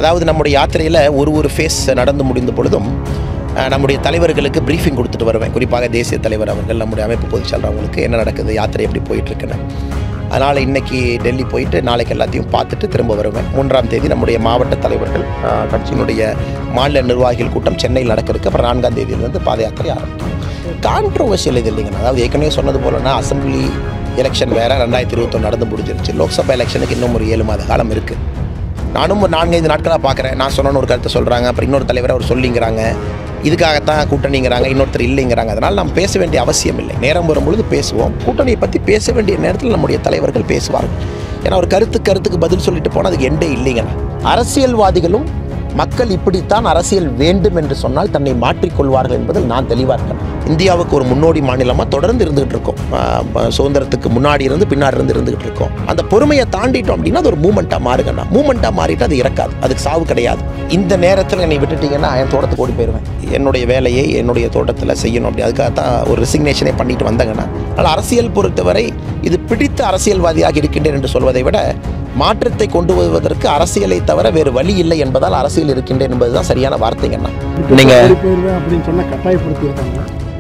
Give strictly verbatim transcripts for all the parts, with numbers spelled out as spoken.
அதாவது நம்முடைய யாத்திரையில் ஒரு ஒரு ஃபேஸ் நடந்து முடிந்த பொழுதும் நம்முடைய தலைவர்களுக்கு ப்ரீஃபிங் கொடுத்துட்டு வருவேன். குறிப்பாக தேசிய தலைவர் அவர்கள், நம்முடைய அமைப்பு பொதுச்செயலாளர் அவங்களுக்கு என்ன நடக்குது, யாத்திரை எப்படி போயிட்டுருக்குன்னு. அதனால் இன்றைக்கி டெல்லி போயிட்டு நாளைக்கு எல்லாத்தையும் பார்த்துட்டு திரும்ப வருவேன். மூன்றாம் தேதி நம்முடைய மாவட்ட தலைவர்கள், கட்சியினுடைய மாநில நிர்வாகிகள் கூட்டம் சென்னையில் நடக்கிறதுக்கு, அப்புறம் நான்காம் தேதியிலேருந்து பாத யாத்திரை ஆரம்பிக்கும். கான்ட்ரோவர்ஷியல் இது இல்லைங்க. அதாவது ஏற்கனவே சொன்னது போலனா அசம்பிளி எலெக்ஷன் வேறு ரெண்டாயிரத்தி இருபத்தொன்று நடந்து முடிஞ்சிருச்சு. லோக்சபா எலெக்ஷனுக்கு இன்னும் ஒரு ஏழு மாத காலம் இருக்குது. நானும் ஒரு நான்கைந்து நாட்களாக பார்க்குறேன். நான் சொன்னோன்னு ஒரு கருத்தை சொல்கிறாங்க, அப்புறம் இன்னொரு தலைவரை அவர் சொல்லிங்கிறாங்க, இதுக்காகத்தான் கூட்டணிங்கிறாங்க, இன்னொருத்தர் இல்லைங்கிறாங்க. அதனால் நம்ம பேச வேண்டிய அவசியம் இல்லை. நேரம் வரும்பொழுது பேசுவோம். கூட்டணியை பற்றி பேச வேண்டிய நேரத்தில் நம்முடைய தலைவர்கள் பேசுவார்கள். ஏன்னா ஒரு கருத்து கருத்துக்கு பதில் சொல்லிட்டு போனால் அதுக்கு எண்டே இல்லைங்கண்ணா. அரசியல்வாதிகளும் மக்கள் இப்படித்தான் அரசியல் வேண்டும் என்று சொன்னால் தன்னை மாற்றிக்கொள்வார்கள் என்பதில் நான் தெளிவாக இருக்கேன். இந்தியாவுக்கு ஒரு முன்னோடி மாநிலமாக தொடர்ந்து இருந்துகிட்டு இருக்கோம். சுதந்திரத்துக்கு முன்னாடி இருந்து பின்னாடி இருந்து இருந்துகிட்டு இருக்கோம். அந்த பொறுமையை தாண்டிட்டோம் அப்படின்னா அது ஒரு மூமெண்ட்டாக மாறுங்கண்ணா. மூமெண்ட்டாக மாறிட்டு அது இறக்காது, அதுக்கு சாவு கிடையாது. இந்த நேரத்தில் என்னை விட்டுட்டிங்கன்னா என் தோட்டத்துக்கு ஓடி போயிடுவேன். என்னுடைய வேலையை என்னுடைய தோட்டத்தில் செய்யணும் அப்படி, அதுக்காக தான் ஒரு ரெசிக்னேஷனே பண்ணிட்டு வந்தேங்கண்ணா. அதனால் அரசியல் பொறுத்தவரை இது பிடித்த அரசியல்வாதியாக இருக்கின்றேன் என்று சொல்வதை விட மாற்றத்தை கொண்டு வருவதற்கு அரசியலை தவிர வேறு வழி இல்லை என்பதால் அரசியல் இருக்கின்றேன் என்பதுதான் சரியான வார்த்தைங்கண்ணா. நீங்க அப்படின்னு சொன்னா கட்டாயப்படுத்தி இருக்காங்க.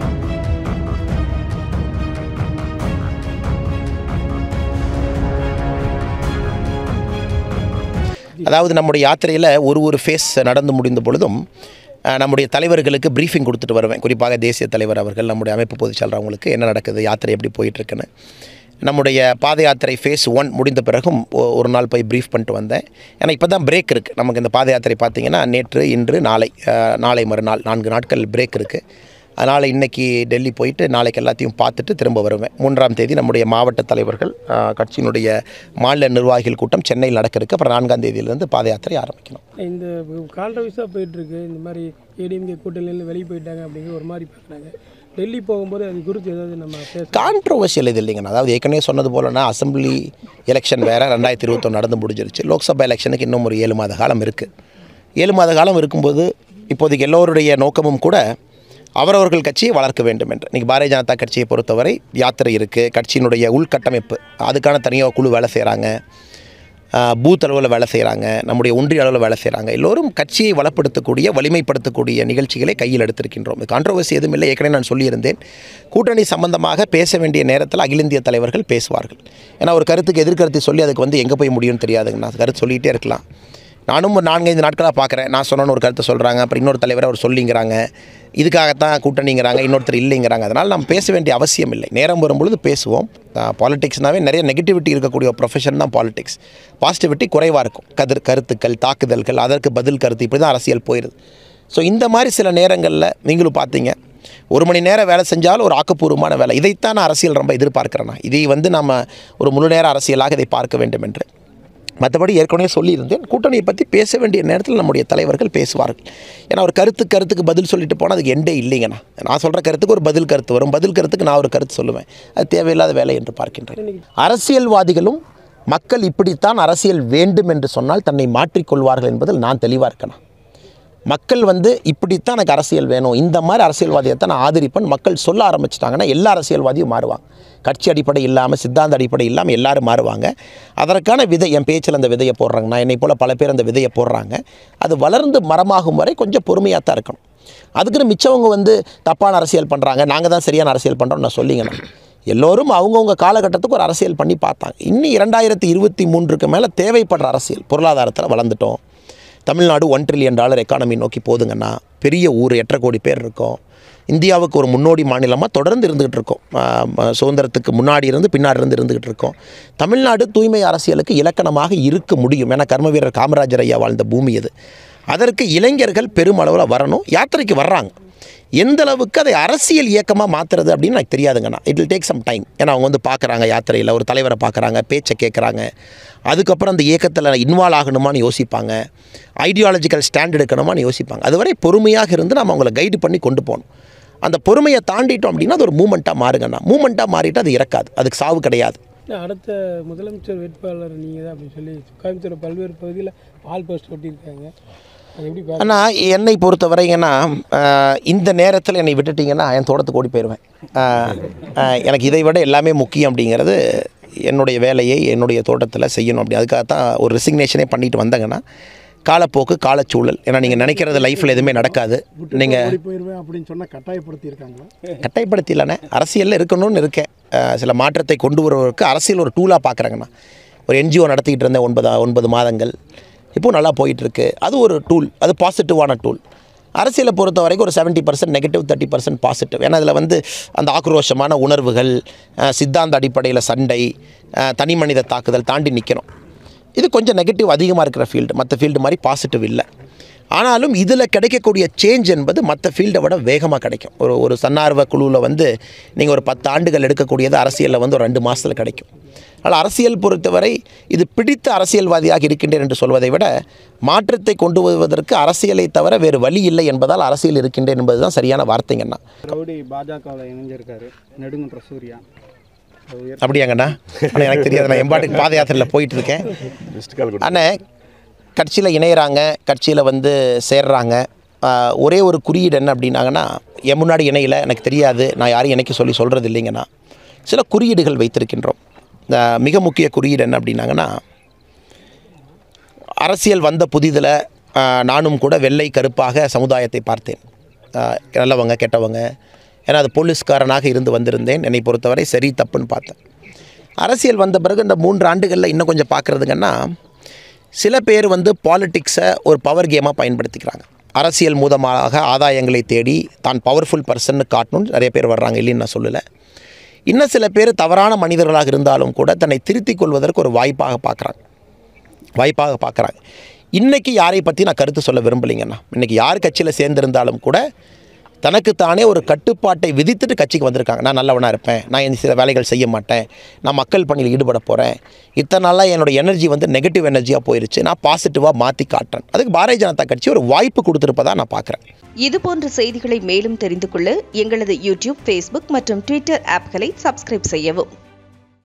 அதாவது நம்முடைய யாத்திரையில் ஒரு ஒரு ஃபேஸ் நடந்து முடிந்த பொழுதும் நம்முடைய தலைவர்களுக்கு ப்ரீஃபிங் கொடுத்துட்டு வருவேன். குறிப்பாக தேசிய தலைவர் அவர்கள், நம்முடைய அமைப்பு பொதுச்செயலாளர் அவங்களுக்கு என்ன நடக்குது, யாத்திரை எப்படி போயிட்டுருக்குன்னு. நம்முடைய பாத யாத்திரை ஃபேஸ் ஒன் முடிந்த பிறகும் ஒரு நாள் போய் ப்ரீஃப் பண்ணிட்டு வந்தேன். ஏன்னா இப்போ தான் பிரேக் இருக்குது நமக்கு. இந்த பாத யாத்திரை பார்த்திங்கன்னா நேற்று, இன்று, நாளை நாளை மறுநாள் நான்கு நாட்கள் பிரேக் இருக்குது. அதனால் இன்றைக்கி டெல்லி போயிட்டு நாளைக்கு எல்லாத்தையும் பார்த்துட்டு திரும்ப வருவேன். மூன்றாம் தேதி நம்முடைய மாவட்ட தலைவர்கள், கட்சியினுடைய மாநில நிர்வாகிகள் கூட்டம் சென்னையில் நடக்கிறதுக்கு, அப்புறம் நான்காம் தேதியிலேருந்து பாத யாத்திரை ஆரம்பிக்கணும். இந்த கான்ட்ரவர்ஸாக போயிட்டுருக்கு. இந்த மாதிரி ஏடிஎம்கே கூட்டணியிலேருந்து வெளியே போயிட்டாங்க அப்படிங்கிற ஒரு மாதிரி பார்க்குறாங்க. டெல்லி போகும்போது அது குறித்து ஏதாவது நம்ம பேச கான்ட்ரோவர்ஷியல் இது இல்லைங்கண்ணா. அதாவது ஏற்கனவே சொன்னது போலனா அசம்பிளி எலெக்ஷன் வேறு ரெண்டாயிரத்தி இருபத்தொன்று நடந்து முடிஞ்சிருச்சு. லோக்சபா எலெக்ஷனுக்கு இன்னும் ஒரு ஏழு மாத காலம் இருக்குது. ஏழு மாத காலம் இருக்கும்போது இப்போதைக்கு எல்லோருடைய நோக்கமும் கூட அவரவர்கள் கட்சியை வளர்க்க வேண்டும் என்று. இன்றைக்கி பாரதிய ஜனதா கட்சியை பொறுத்தவரை யாத்திரை இருக்குது, கட்சியினுடைய உள்கட்டமைப்பு அதுக்கான தனியாக குழு வேலை செய்கிறாங்க, பூத் அளவில் வேலை செய்கிறாங்க, நம்முடைய ஒன்றிய அளவில் வேலை செய்கிறாங்க. எல்லோரும் கட்சியை வளப்படுத்தக்கூடிய, வலிமைப்படுத்தக்கூடிய நிகழ்ச்சிகளை கையில் எடுத்திருக்கின்றோம். கான்ட்ரோவர்சி எதுவும் இல்லை. ஏற்கனவே நான் சொல்லியிருந்தேன், கூட்டணி சம்பந்தமாக பேச வேண்டிய நேரத்தில் அகில இந்திய தலைவர்கள் பேசுவார்கள். ஏன்னா ஒரு கருத்துக்கு எதிர்கருத்து சொல்லி அதுக்கு வந்து எங்கே போய் முடியும்னு தெரியாதுங்க. நான் கருத்து சொல்லிகிட்டே இருக்கலாம். நானும் ஒரு நான்கைந்து நாட்களாக பார்க்குறேன். நான் சொன்னோன்னு ஒரு கருத்தை சொல்கிறாங்க, அப்புறம் இன்னொரு தலைவரை அவர் சொல்லிங்கிறாங்க, இதுக்காகத்தான் கூட்டணிங்கிறாங்க, இன்னொருத்தர் இல்லைங்கிறாங்க. அதனால் நம்ம பேச வேண்டிய அவசியம் இல்லை. நேரம் வரும்பொழுது பேசுவோம். பாலிடிக்ஸ்னாவே நிறைய நெகட்டிவிட்டி இருக்கக்கூடிய ஒரு ப்ரொஃபஷன் தான் பாலிடிக்ஸ். பாசிட்டிவிட்டி குறைவாக இருக்கும். கதிர் கருத்துக்கள், தாக்குதல்கள், அதற்கு பதில் கருத்து, இப்படி தான் அரசியல் போயிடுது. ஸோ இந்த மாதிரி சில நேரங்களில் நீங்களும் பார்த்தீங்க, ஒரு மணி நேரம் வேலை செஞ்சாலும் ஒரு ஆக்கப்பூர்வமான வேலை. இதைத்தான் நான் அரசியல் ரொம்ப எதிர்பார்க்குறேன்னா. இதை வந்து நம்ம ஒரு முழு நேர அரசியலாக இதை பார்க்க வேண்டும் என்று. மற்றபடி ஏற்கனவே சொல்லியிருந்தேன், கூட்டணியை பற்றி பேச வேண்டிய நேரத்தில் நம்முடைய தலைவர்கள் பேசுவார்கள். ஏன்னா ஒரு கருத்து கருத்துக்கு பதில் சொல்லிட்டு போனால் அதுக்கு எண்டே இல்லைங்கண்ணா. நான் சொல்கிற கருத்துக்கு ஒரு பதில் கருத்து வரும், பதில் கருத்துக்கு நான் ஒரு கருத்து சொல்லுவேன். அது தேவையில்லாத வேலை என்று பார்க்கின்றேன். அரசியல்வாதிகளும் மக்கள் இப்படித்தான் அரசியல் வேண்டும் என்று சொன்னால் தன்னை மாற்றிக்கொள்வார்கள் என்பதில் நான் தெளிவாக இருக்கேன். மக்கள் வந்து இப்படித்தான் எனக்கு அரசியல் வேணும், இந்த மாதிரி அரசியல்வாதியை நான் ஆதரிப்பேன் மக்கள் சொல்ல ஆரம்பிச்சிட்டாங்கன்னா எல்லா அரசியல்வாதியும் மாறுவாங்க. கட்சி அடிப்படை இல்லாமல், சித்தாந்த அடிப்படை இல்லாமல் எல்லாரும் மாறுவாங்க. அதற்கான விதை என் பேச்சில் அந்த விதையை போடுறாங்க. நான் என்னை போல் பல பேர் அந்த விதையை போடுறாங்க. அது வளர்ந்து மரமாகும் வரை கொஞ்சம் பொறுமையாக தான் இருக்கணும். அதுக்குன்னு மிச்சவங்க வந்து தப்பான அரசியல் பண்ணுறாங்க, நாங்கள் தான் சரியான அரசியல் பண்ணுறோம் நான் சொல்லிங்கண்ணா. எல்லோரும் அவங்கவுங்க காலகட்டத்துக்கு ஒரு அரசியல் பண்ணி பார்த்தாங்க. இன்னும் இரண்டாயிரத்தி இருபத்தி மூன்றுக்கு மேலே தேவைப்படுற அரசியல், பொருளாதாரத்தில் வளர்ந்துட்டோம். Tamil Nadu one trillion dollar economy நோக்கி போதுங்கன்னா, பெரிய ஊர், எட்டரை கோடி பேர் இருக்கோம். இந்தியாவுக்கு ஒரு முன்னோடி மாநிலமாக தொடர்ந்து இருந்துகிட்டு இருக்கோம். சுதந்திரத்துக்கு முன்னாடி இருந்து பின்னாடி இருந்து இருந்துகிட்டு இருக்கோம். தமிழ்நாடு தூய்மை அரசியலுக்கு இலக்கணமாக இருக்க முடியும். ஏன்னா கர்ம வீரர் காமராஜர் ஐயா வாழ்ந்த பூமி அது. அதற்கு இளைஞர்கள் பெருமளவில் வரணும், யாத்திரைக்கு வர்றாங்க. எந்த அளவுக்கு அதை அரசியல் இயக்கமாக மாற்றுறது அப்படின்னு எனக்கு தெரியாதுங்கண்ணா. It will take some time. ஏன்னா அவங்க வந்து பார்க்குறாங்க, யாத்திரையில் ஒரு தலைவரை பார்க்குறாங்க, பேச்சை கேட்குறாங்க. அதுக்கப்புறம் அந்த இயக்கத்தில் இன்வால்வ் ஆகணுமான்னு யோசிப்பாங்க, ஐடியாலஜிக்கல் ஸ்டாண்ட் எடுக்கணுமான்னு யோசிப்பாங்க. அதுவரை பொறுமையாக இருந்து நம்ம அவங்கள கைடு பண்ணி கொண்டு போகணும். அந்த பொறுமையை தாண்டிட்டோம் அப்படின்னா அது ஒரு மூமெண்ட்டாக மாறுங்கண்ணா. மூமெண்ட்டாக மாறிட்டு அது இறக்காது, அதுக்கு சாவு கிடையாது. அடுத்த முதலமைச்சர் வேட்பாளர் நீங்கள் தான் அப்படின்னு சொல்லி கோயம்புத்தூர் பல்வேறு பகுதியில் பால் போஸ்ட் ஒட்டியிருக்காங்க. ஆனால் என்னை பொறுத்தவரைங்கன்னா இந்த நேரத்தில் என்னை விட்டுட்டிங்கன்னா என் தோட்டத்துக்கு ஓடி போயிடுவேன். எனக்கு இதை விட எல்லாமே முக்கியம் அப்படிங்கிறது என்னுடைய வேலையை என்னுடைய தோட்டத்தில் செய்யணும். அப்படி அதுக்காக தான் ஒரு ரெசிக்னேஷனே பண்ணிட்டு வந்தேங்கன்னா காலப்போக்கு காலச்சூழல். ஏன்னா நீங்கள் நினைக்கிறது லைஃப்பில் எதுவுமே நடக்காது. நீங்கள் ஓடி போயிடுவேன் அப்படின்னு சொன்னால் கட்டாயப்படுத்தி இருக்காங்களா? கட்டாயப்படுத்தி இல்லைண்ணே, அரசியலில் இருக்கணும்னு இருக்கேன். அஹ் சில மாற்றத்தை கொண்டு வருவதற்கு அரசியல் ஒரு டூலாக பார்க்குறாங்கண்ணா. ஒரு என்ஜிஓ நடத்திக்கிட்டு இருந்தேன் ஒன்பது ஒன்பது மாதங்கள், இப்போது நல்லா போயிட்டுருக்கு. அது ஒரு டூல், அது பாசிட்டிவான டூல். அரசியலை பொறுத்த வரைக்கும் ஒரு seventy percent negative, thirty percent positive. ஏன்னா அதில் வந்து அந்த ஆக்ரோஷமான உணர்வுகள், சித்தாந்த அடிப்படையில் சண்டை, தனி மனித தாக்குதல் தாண்டி நிற்கணும். இது கொஞ்சம் நெகட்டிவ் அதிகமாக இருக்கிற ஃபீல்டு, மற்ற ஃபீல்டு மாதிரி பாசிட்டிவ் இல்லை. ஆனாலும் இதில் கிடைக்கக்கூடிய சேஞ்ச் என்பது மற்ற ஃபீல்டை விட வேகமாக கிடைக்கும். ஒரு ஒரு தன்னார்வ குழுவில் வந்து நீங்கள் ஒரு பத்து ஆண்டுகள் எடுக்கக்கூடியது அரசியலில் வந்து ஒரு ரெண்டு மாதத்தில் கிடைக்கும். ஆனால் அரசியல் பொறுத்தவரை இது பிடித்த அரசியல்வாதியாக இருக்கின்றேன் என்று சொல்வதை விட மாற்றத்தை கொண்டு வருவதற்கு அரசியலை தவிர வேறு வழி இல்லை என்பதால் அரசியல் இருக்கின்றேன் என்பது தான் சரியான வார்த்தைங்கண்ணா. ரவுடி பாஜகவில் இணைஞ்சிருக்காரு நெடுங்குன்ற சூர்யா. அப்படியாங்கண்ணா? ஆனால் எனக்கு தெரியாது, நான் எம்பாட்டுக்கு பாத யாத்திரையில் போயிட்டுருக்கேன். அண்ணே கட்சியில் இணையிறாங்க, கட்சியில் வந்து சேர்றாங்க. ஒரே ஒரு குறியீடு என்ன அப்படின்னாங்கன்னா, என் முன்னாடி இணையில் எனக்கு தெரியாது, நான் யாரையும் இணைக்க சொல்லி சொல்கிறது இல்லைங்கண்ணா. சில குறியீடுகள் வைத்திருக்கின்றோம். மிக முக்கிய குறியீடு என்ன அப்படின்னாங்கன்னா, அரசியல் வந்த புதிதில் நானும் கூட வெள்ளை கருப்பாக சமுதாயத்தை பார்த்தேன். நல்லவங்க கெட்டவங்க, ஏன்னா அது போலீஸ்காரனாக இருந்து வந்திருந்தேன். என்னை பொறுத்தவரை சரி தப்புன்னு பார்த்தேன். அரசியல் வந்த பிறகு இந்த மூன்று ஆண்டுகளில் இன்னும் கொஞ்சம் பார்க்குறதுங்கன்னா, சில பேர் வந்து பாலிட்டிக்ஸை ஒரு பவர் கேமாக பயன்படுத்திக்கிறாங்க. அரசியல் மூலமாக ஆதாயங்களை தேடி தான் பவர்ஃபுல் பர்சன்னு காட்டணும்னு நிறைய பேர் வர்றாங்க, இல்லைன்னு நான் சொல்லலை. இன்னும் சில பேர் தவறான மனிதர்களாக இருந்தாலும் கூட தன்னை திருத்திக் கொள்வதற்கு ஒரு வாய்ப்பாக பார்க்குறாங்க வாய்ப்பாக பார்க்குறாங்க இன்றைக்கி யாரை பற்றி நான் கருத்து சொல்ல விரும்பலைங்கண்ணா. இன்றைக்கி யார் கட்சியில் சேர்ந்திருந்தாலும் கூட தனக்குத்தானே ஒரு கட்டுப்பாட்டை விதித்துட்டு கட்சிக்கு வந்திருக்காங்க. நான் நல்லவனாக இருப்பேன், நான் இந்த சில வேலைகள் செய்ய மாட்டேன், நான் மக்கள் பணியில் ஈடுபட போகிறேன். இத்தனை நாளாக என்னோடய எனர்ஜி வந்து நெகட்டிவ் எனர்ஜியாக போயிடுச்சு, நான் பாசிட்டிவாக மாற்றி காட்டுறேன். அதுக்கு பாரதிய ஜனதா கட்சி ஒரு வாய்ப்பு கொடுத்துருப்பதாக நான் பார்க்குறேன். இதுபோன்ற செய்திகளை மேலும் தெரிந்து கொள்ள எங்களது யூடியூப், ஃபேஸ்புக் மற்றும் ட்விட்டர் ஆப்களை சப்ஸ்கிரைப் செய்யவும்.